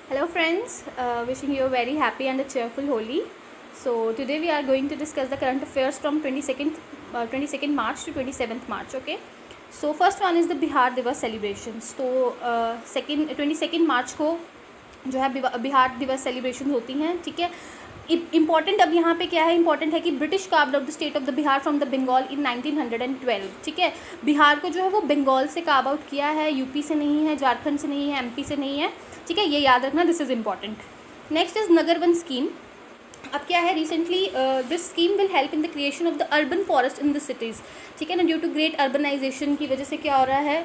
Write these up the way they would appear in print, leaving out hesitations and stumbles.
Hello friends, wishing you a very happy and a cheerful Holi. So today we are going to discuss the current affairs from 22nd March to 27th March. Okay. So first one is the Bihar Divas celebrations. तो 22nd March को जो है बिहार दिवस celebration होती हैं. ठीक है. Important अब यहाँ पे क्या है, इम्पॉर्टेंट है कि British carved out the state of the Bihar from the Bengal in 1912. ठीक है. बिहार को जो है वो बंगाल से कार्व आउट किया है, यूपी से नहीं है, झारखंड से नहीं है, एमपी से नहीं है. ठीक है, ये याद रखना, this is important. Next is Nagar Van scheme. अब क्या है, recently this scheme will help in the creation of the urban forest in the cities. ठीक है ना, ड्यू टू ग्रेट अर्बनाइजेशन की वजह से क्या हो रहा है,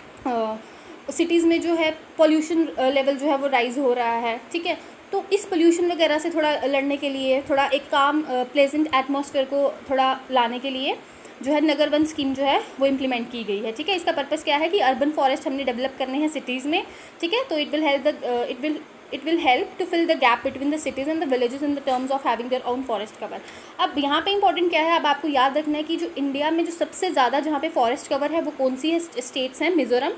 सिटीज़ में जो है पॉल्यूशन लेवल जो है वो राइज हो रहा है. ठीक है, तो इस पोल्यूशन वगैरह से थोड़ा लड़ने के लिए, थोड़ा एक काम प्लेजेंट एटमॉस्फेयर को थोड़ा लाने के लिए जो है नगर वन स्कीम जो है वो इम्प्लीमेंट की गई है. ठीक है, इसका पर्पस क्या है कि अर्बन फॉरेस्ट हमने डेवलप करने हैं सिटीज़ में. ठीक है, तो it will help to fill the gap between the cities and the villages in the terms of having their own forest cover. अब यहाँ पे इंपॉर्टेंट क्या है, अब आपको याद रखना है कि जो इंडिया में जो सबसे ज़्यादा जहाँ पे फॉरेस्ट कवर है वो कौन सी है स्टेट्स हैं, मिज़ोरम,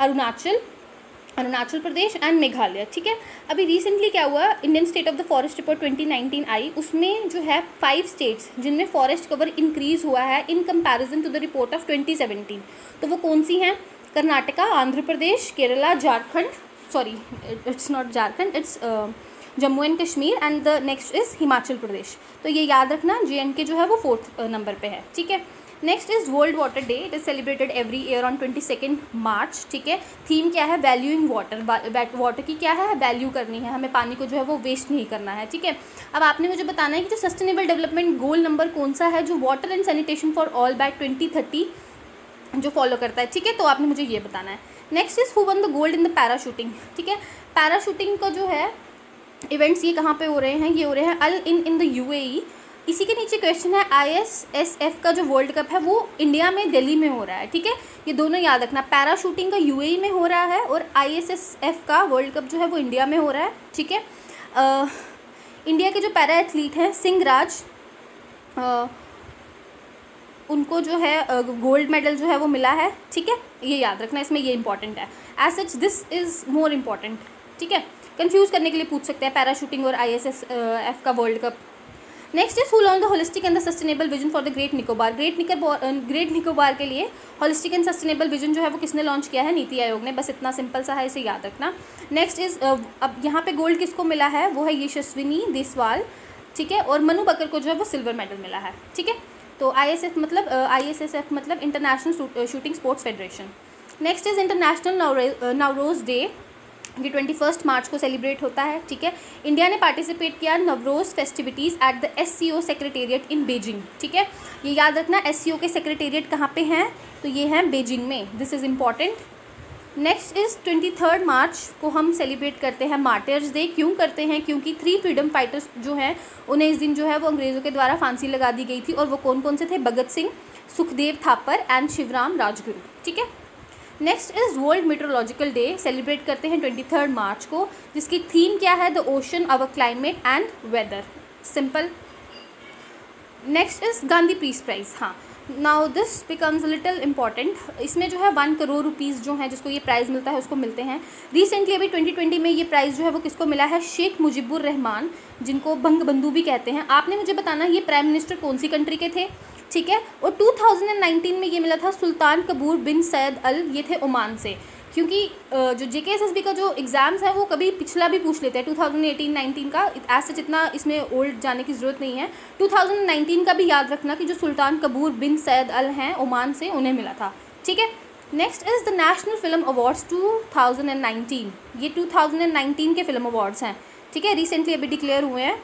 अरुणाचल प्रदेश एंड मेघालय. ठीक है, अभी रिसेंटली क्या हुआ, Indian state of the forest report 2019 आई, उसमें जो है 5 स्टेट्स जिनमें फॉरेस्ट कवर इंक्रीज़ हुआ है in comparison to the report of 2017. तो वो कौन सी हैं, Karnataka, Andhra Pradesh, Kerala, Jharkhand, sorry it's not Jharkhand, it's Jammu and Kashmir and the next is Himachal Pradesh. तो ये याद रखना, JNK जो है वो 4th नंबर पे है. ठीक है. Next is world water day. It is celebrated every year on 22nd March. ठीक है, थीम क्या है, वैल्यूइंग वाटर. वाटर की क्या है, वैल्यू करनी है, हमें पानी को जो है वो वेस्ट नहीं करना है. ठीक है, अब आपने मुझे बताना है कि जो सस्टेनेबल डेवलपमेंट गोल नंबर कौन सा है जो water and sanitation for all by 2030 जो फॉलो करता है. ठीक है, तो आपने मुझे ये बताना है. Next is who won the gold in the parachuting. ठीक है, पैराशूटिंग का जो है इवेंट्स ये कहाँ पे हो रहे हैं, ये हो रहे हैं अल इन द UAE. इसी के नीचे क्वेश्चन है, ISSF का जो वर्ल्ड कप है वो इंडिया में दिल्ली में हो रहा है. ठीक है, ये दोनों याद रखना, पैराशूटिंग का UAE में हो रहा है और ISSF का वर्ल्ड कप जो है वो इंडिया में हो रहा है. ठीक है, इंडिया के जो पैरा एथलीट हैं सिंह राज, उनको जो है गोल्ड मेडल जो है वो मिला है. ठीक है, ये याद रखना, इसमें ये इंपॉर्टेंट है. As such this is more important. ठीक है, कंफ्यूज करने के लिए पूछ सकते हैं पैराशूटिंग और ISSF का world cup. Next is who launch the holistic and the sustainable vision for the great Nicobar. Great Nicobar के लिए होलिस्टिक एंड सस्टेनेबल विजन जो है वो किसने लॉन्च किया है, नीति आयोग ने. बस इतना सिंपल सा है, इसे याद रखना. नेक्स्ट इज अब यहाँ पे गोल्ड किसको मिला है, वो है यशस्विनी देसवाल. ठीक है, और मनु बकर को जो है वो सिल्वर मेडल मिला है. ठीक है, तो ISSF मतलब international shooting sports federation. Next is international Navroz day, ये 21 मार्च को सेलिब्रेट होता है. ठीक है, इंडिया ने पार्टिसिपेट किया Navroz festivities at the SCO secretariat in Beijing. ठीक है, ये याद रखना, SCO के सेक्रेटेरिएट कहाँ पे हैं, तो ये हैं बीजिंग में. This is important. Next is 23 मार्च को हम सेलिब्रेट करते हैं मार्टियर्स डे. क्यों करते हैं, क्योंकि 3 फ्रीडम फाइटर्स जो हैं उन्हें इस दिन जो है वो अंग्रेज़ों के द्वारा फांसी लगा दी गई थी. और वो कौन कौन से थे, भगत सिंह, सुखदेव थापर एंड शिवराम राजगुरु. ठीक है. Next is world meteorological day, celebrate करते हैं 23 मार्च को, जिसकी थीम क्या है, the ocean, our climate and weather. Simple. Next is Gandhi peace prize. हाँ, now this becomes little important. इसमें जो है 1 करोड़ रुपीज़ जो है जिसको ये प्राइज़ मिलता है उसको मिलते हैं. रिसेंटली अभी 2020 में ये प्राइज़ जो है वो किसको मिला है, शेख मुजीबुर रहमान, जिनको बंग बंधु भी कहते हैं. आपने मुझे बताना ये प्राइम मिनिस्टर कौन सी कंट्री के थे. ठीक है, और 2019 में ये मिला था सुल्तान कबूर बिन सैद अल, ये थे ओमान से. क्योंकि जो JKSSB का जो एग्ज़ाम्स है वो कभी पिछला भी पूछ लेते हैं, 2018-19 का. ऐसे जितना इसमें ओल्ड जाने की ज़रूरत नहीं है. 2019 का भी याद रखना कि जो सुल्तान कबूर बिन सैद अल हैं ओमान से, उन्हें मिला था. ठीक है. Next is the national film awards 2019. ये 2019 के फिल्म अवार्ड्स हैं. ठीक है, रिसेंटली अभी डिक्लेयर हुए हैं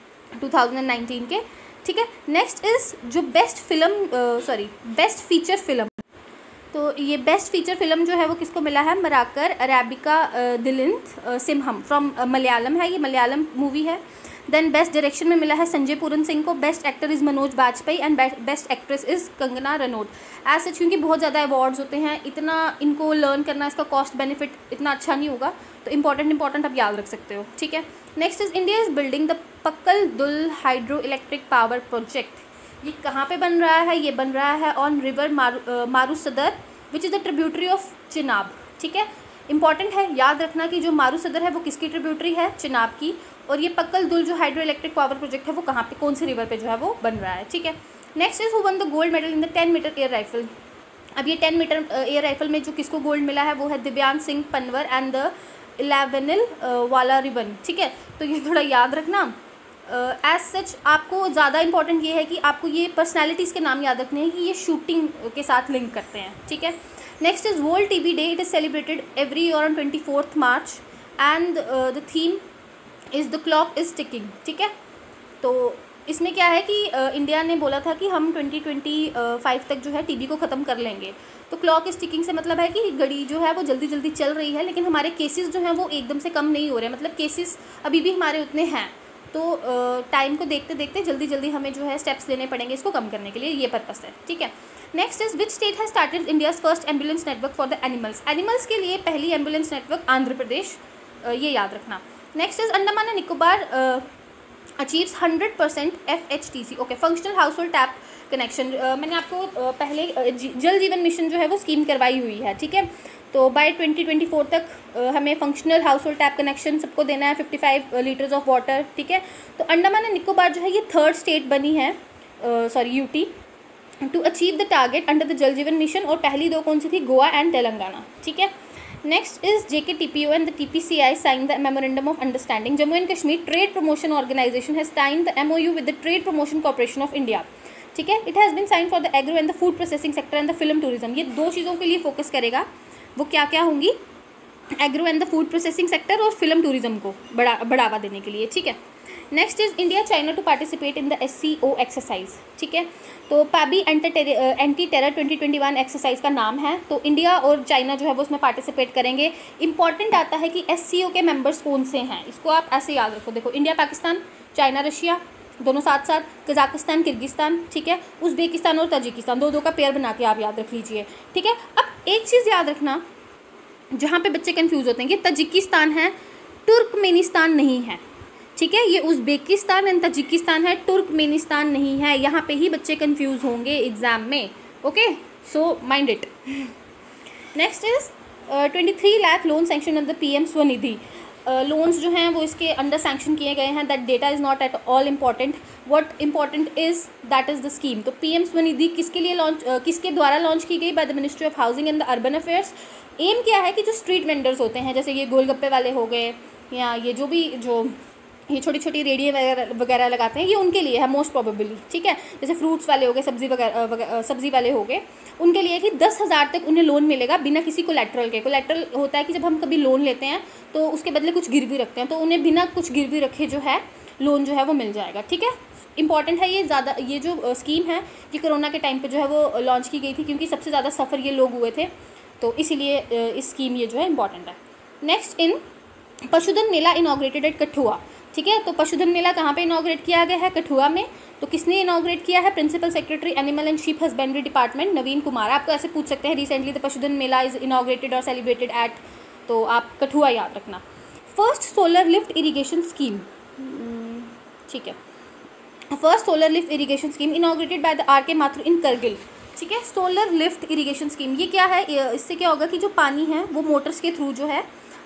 2019 के. ठीक है. नेक्स्ट इज़ जो बेस्ट फीचर फिल्म, तो ये बेस्ट फीचर फिल्म जो है वो किसको मिला है, मराकर अरेबिका दिलिंथ सिम्हम फ्रॉम मलयालम है, ये मलयालम मूवी है. देन बेस्ट डायरेक्शन में मिला है संजय पूरन सिंह को. Best actor is Manoj Bajpayee and best actress is Kangana Ranaut. ऐसे क्योंकि बहुत ज़्यादा अवार्ड्स होते हैं, इतना इनको लर्न करना, इसका कॉस्ट बेनिफिट इतना अच्छा नहीं होगा, तो इंपॉर्टेंट आप याद रख सकते हो. ठीक है. Next is India is building the Pakal Dul hydro electric power project. ये कहाँ पे बन रहा है, ये बन रहा है on river Marusudar which is the tributary of Chenab. ठीक है, इंपॉर्टेंट है, याद रखना कि जो मारूसदर है वो किसकी ट्रिब्यूटरी है, चिनाब की, और ये पक्कल दुल जो हाइड्रो इलेक्ट्रिक पावर प्रोजेक्ट है वो कहाँ पे, कौन सी रिवर पे जो है वो बन रहा है, ठीक है। Next is who won the gold medal in the 10 metre air rifle. अब ये 10 मीटर एयर राइफल में जो किसको गोल्ड मिला है वो है दिव्यांश सिंह पनवर एंड द 11 वाला रिबन, ठीक है। तो ये थोड़ा याद रखना। एज सच आपको ज़्यादा इंपॉर्टेंट ये है कि आपको ये पर्सनैलिटीज़ के नाम याद रखने हैं कि ये शूटिंग के साथ लिंक करते हैं, ठीक है। Next is world TB day, it is celebrated every year on 24 March and the theme is the clock is ticking, ठीक है। तो इसमें क्या है कि इंडिया ने बोला था कि हम 2025 तक जो है टीबी को ख़त्म कर लेंगे। तो क्लॉक इज़ टिकिंग से मतलब है कि घड़ी जो है वो जल्दी जल्दी चल रही है, लेकिन हमारे केसेस जो हैं वो एकदम से कम नहीं हो रहे हैं, मतलब केसेस अभी भी हमारे उतने हैं। तो टाइम को देखते देखते जल्दी जल्दी हमें जो है स्टेप्स लेने पड़ेंगे इसको कम करने के लिए, ये पर्पस है, ठीक है। Next is which state has started India's first ambulance network for the animals. Animals के लिए पहली एम्बुलेंस नेटवर्क आंध्र प्रदेश, ये याद रखना। Next is Andaman and Nicobar achieves 100% FHTC, okay, functional household tap connection. मैंने आपको पहले जल जीवन मिशन जो है वो स्कीम करवाई हुई है, ठीक है। तो बाय 2024 तक हमें functional household tap connection सबको देना है, 55 लीटर्स ऑफ वाटर, ठीक है। तो अंडमान एंड निकोबार जो है ये 3rd स्टेट बनी है, UT, to achieve the target under the Jal Jeevan mission, और पहली दो कौन सी थी, गोवा एंड तेलंगाना, ठीक है। Next is JKTPO and the TPCI sign the memorandum of understanding. Jammu and Kashmir trade promotion organisation has sign the MOU with the trade promotion corporation of India, ठीक है। It has been sign for the agro and the food processing sector and the film tourism. ये 2 चीज़ों के लिए focus करेगा, वो क्या क्या होंगी, agro and the food processing sector और फिल्म टूरिज्म को बढ़ावा देने के लिए, ठीक है। Next is India China to participate in the SCO exercise, ठीक है। तो पाबी एंटी टेरर 2021 एक्सरसाइज का नाम है। तो इंडिया और चाइना जो है वो उसमें पार्टिसिपेट करेंगे। इंपॉर्टेंट आता है कि SCO के मेंबर्स कौन से हैं, इसको आप ऐसे याद रखो। देखो, इंडिया पाकिस्तान, चाइना रशिया, दोनों साथ साथ, कजाकिस्तान किर्गिस्तान, ठीक है, उज़्बेकिस्तान और तजिकिस्तान, 2-2 का पेयर बना के आप याद रख लीजिए, ठीक है। अब एक चीज़ याद रखना जहाँ पे बच्चे कंफ्यूज होते हैं, कि तजिकिस्तान है, तुर्कमेनिस्तान नहीं है, ठीक है। ये उज़्बेकिस्तान एंड तजिकिस्तान है, तुर्कमेनिस्तान नहीं है। यहाँ पे ही बच्चे कंफ्यूज होंगे एग्जाम में, okay, so mind it. Next is 23 lakh loan sanction on the PM Svanidhi. Loans जो हैं वो इसके अंडर सैंक्शन किए गए हैं। That data is not at all important, what important is that is the scheme. तो PM स्वनिधि किसके लिए किसके द्वारा लॉन्च की गई, by the ministry of housing and the urban affairs. Aim क्या है कि जो स्ट्रीट वेंडर्स होते हैं, जैसे ये गोलगप्पे वाले हो गए, या ये ये छोटी छोटी रेडियो वगैरह लगाते हैं, ये उनके लिए है मोस्ट प्रोबेबली, ठीक है। जैसे फ्रूट्स वाले हो गए, सब्जी वाले हो गए, उनके लिए कि 10,000 तक उन्हें लोन मिलेगा बिना किसी कोलैटरल के। कोलैटरल होता है कि जब हम कभी लोन लेते हैं तो उसके बदले कुछ गिरवी रखते हैं, तो उन्हें बिना कुछ गिरवी रखे जो है लोन जो है वो मिल जाएगा, ठीक है। इंपॉर्टेंट है ये जो स्कीम है, ये कोरोना के टाइम पर जो है वो लॉन्च की गई थी, क्योंकि सबसे ज़्यादा सफ़र ये लोग हुए थे, तो इसीलिए इस स्कीम ये जो है इंपॉर्टेंट है। नेक्स्ट इन पशुधन मेला इनॉग्रेटेड एट कठुआ, ठीक है। तो पशुधन मेला कहाँ पे इनॉग्रेट किया गया है, कठुआ में। तो किसने इनॉग्रेट किया है, principal secretary animal and sheep husbandry department Naveen Kumar. आपको ऐसे पूछ सकते हैं, recently the Pashudhan Mela is inaugurated और सेलिब्रेटेड एट, तो आप कठुआ याद रखना। First solar lift irrigation scheme, ठीक है, first solar lift irrigation scheme inaugurated by the RK Mathur in Kargil, ठीक है। सोलर लिफ्ट इरीगेशन स्कीम ये क्या है, इससे क्या होगा कि जो पानी है वो मोटर्स के थ्रू जो है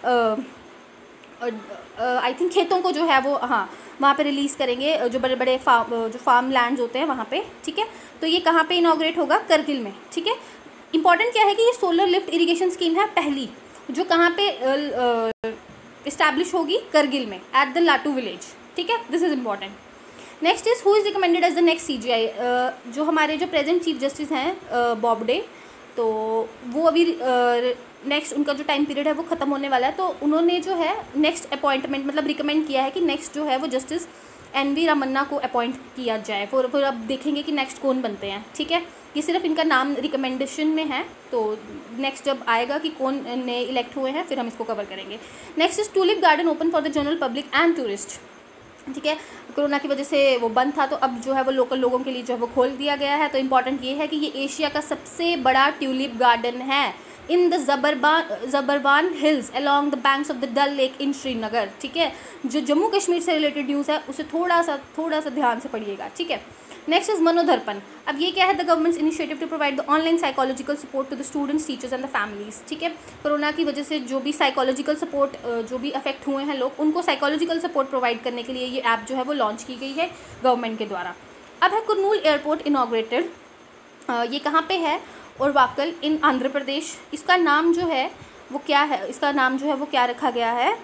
आई थिंक खेतों को जो है वो, हाँ, वहाँ पे रिलीज़ करेंगे, जो बड़े बड़े फार्म लैंड्स होते हैं वहाँ पे, ठीक है। तो ये कहाँ पे इनॉग्रेट होगा, करगिल में, ठीक है। इंपॉर्टेंट क्या है कि ये सोलर लिफ्ट इरिगेशन स्कीम है पहली, जो कहाँ पे इस्टेब्लिश होगी, करगिल में, एट द लाटू विलेज, ठीक है। This is important. Next is who is recommended as the next CGI। जो हमारे जो प्रेजेंट चीफ जस्टिस हैं बॉबडे, तो वो अभी नेक्स्ट उनका जो टाइम पीरियड है वो ख़त्म होने वाला है, तो उन्होंने जो है नेक्स्ट अपॉइंटमेंट मतलब रिकमेंड किया है कि नेक्स्ट जो है वो जस्टिस NV रामन्ना को अपॉइंट किया जाए। फिर अब देखेंगे कि नेक्स्ट कौन बनते हैं, ठीक है। ये सिर्फ इनका नाम रिकमेंडेशन में है, तो नेक्स्ट जब आएगा कि कौन नए इलेक्ट हुए हैं फिर हम इसको कवर करेंगे। Next is tulip garden open for the general public and tourist, ठीक है। कोरोना की वजह से वो बंद था, तो अब जो है वो लोकल लोगों के लिए जो है वो खोल दिया गया है। तो इंपॉर्टेंट ये है कि ये एशिया का सबसे बड़ा ट्यूलिप गार्डन है in the Zabarwan hills along the banks of the Dal lake in Srinagar, ठीक है। जो जम्मू कश्मीर से रिलेटेड न्यूज़ है उसे थोड़ा सा ध्यान से पढ़िएगा, ठीक है। Next is Manodarpan. अब ये क्या है, the government's initiative to provide the online psychological support to the students, teachers and the families. ठीक है, कोरोना की वजह से जो भी साइकोलॉजिकल सपोर्ट जो भी अफेक्ट हुए हैं लोग, उनको साइकोलॉजिकल सपोर्ट प्रोवाइड करने के लिए ये ऐप जो है वो लॉन्च की गई है गवर्नमेंट के द्वारा। अब है कुरनूल एयरपोर्ट इनॉग्रेटेड, ये कहाँ पे है, उरवाकल इन आंध्र प्रदेश। इसका नाम जो है वो क्या है, इसका नाम जो है वो क्या रखा गया है,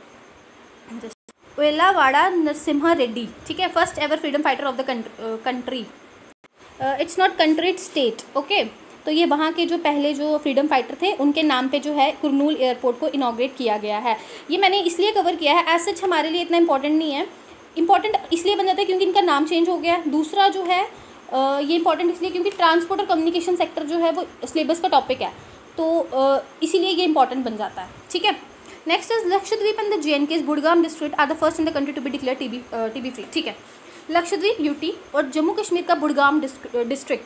वेलावाड़ा नरसिम्हा रेड्डी। ठीक है, first ever freedom fighter of the country, it's not country, it's state. Okay, तो ये वहाँ के जो पहले जो फ्रीडम फाइटर थे उनके नाम पे जो है कुरनूल एयरपोर्ट को इनॉग्रेट किया गया है। ये मैंने इसलिए कवर किया है, एज सच हमारे लिए इतना इंपॉर्टेंट नहीं है, इंपॉर्टेंट इसलिए बन जाता है क्योंकि इनका नाम चेंज हो गया है। दूसरा जो है ये इंपॉर्टेंट इसलिए क्योंकि ट्रांसपोर्ट और कम्युनिकेशन सेक्टर जो है वो सिलेबस का टॉपिक है, तो इसीलिए ये इंपॉर्टेंट बन जाता है। ठीक है, next is Lakshadweep and the JNK's Budgam district are the first in the country to be declare TB free. ठीक है, लक्षद्वीप UT और जम्मू कश्मीर का बुडगाम डिस्ट्रिक्ट,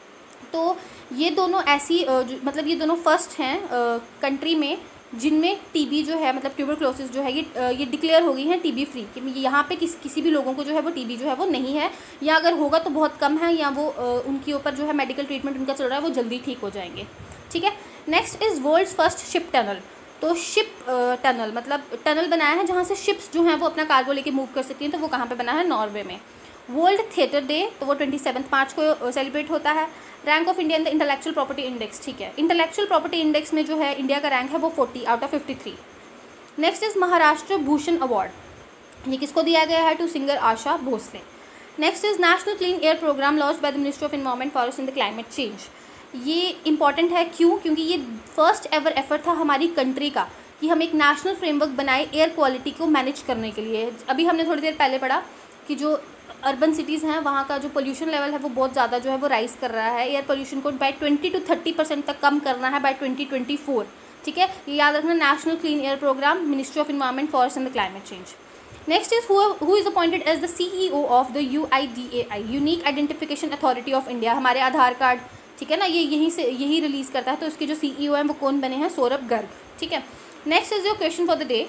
तो ये दोनों ऐसी मतलब ये दोनों फर्स्ट हैं कंट्री में जिनमें TB जो है मतलब ट्यूबरक्लोसिस जो है ये डिक्लेयर हो गई हैं TB फ्री, कि यहाँ पे किसी भी लोगों को जो है वो TB जो है वो नहीं है, या अगर होगा तो बहुत कम है, या वो उनके ऊपर जो है मेडिकल ट्रीटमेंट उनका चल रहा है वो जल्दी ठीक हो जाएंगे। ठीक है, next is world's first ship tunnel. तो शिप टनल मतलब टनल बनाया है जहाँ से शिप्स जो हैं वो अपना कार्गो लेके मूव कर सकती हैं, तो वो कहाँ पे बना है, नॉर्वे में। वर्ल्ड थिएटर डे, तो वो 27 मार्च को सेलिब्रेट होता है। Rank of India in the intellectual property index. ठीक है, इंटेलेक्चुअल प्रॉपर्टी इंडेक्स में जो है इंडिया का रैंक है वो 40 out of 53। Next is Maharashtra Bhushan award, ये किसको दिया गया है, to singer Asha Bhosle. Next is national clean air programme launched by the ministry of environment forest and the climate change. ये इंपॉर्टेंट है, क्यों, क्योंकि ये फर्स्ट एवर एफर्ट था हमारी कंट्री का कि हम एक नेशनल फ्रेमवर्क बनाए एयर क्वालिटी को मैनेज करने के लिए। अभी हमने थोड़ी देर पहले पढ़ा कि जो अर्बन सिटीज़ हैं वहाँ का जो पोल्यूशन लेवल है वो बहुत ज़्यादा जो है वो राइज़ कर रहा है। एयर पोल्यूशन को बाय 20 to 30% तक कम करना है बाय 2024। ठीक है, ये याद रखना, national clean air programme, ministry of environment forest and the climate change. Next is who is appointed as the CEO of the UIDAI, unique identification authority of India. हमारे Aadhaar card, ठीक है ना, ये यही रिलीज़ करता है, तो इसके जो CEO हैं वो कौन बने हैं, सौरभ गर्ग। ठीक है, next is your question for the day,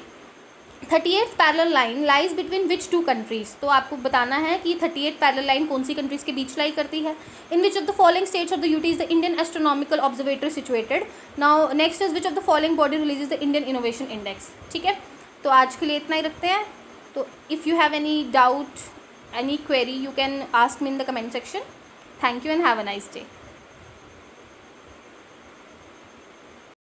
38th parallel line lies between which two countries. तो आपको बताना है कि 38th पैरेलल लाइन कौन सी कंट्रीज़ के बीच लाई करती है। In which of the following states of the UT is the Indian astronomical observatory situated. Now next is which of the following body releases the Indian innovation index. ठीक है, तो आज के लिए इतना ही रखते हैं। तो if you have any doubt, any query, you can ask me in the comment section. Thank you and have a nice day.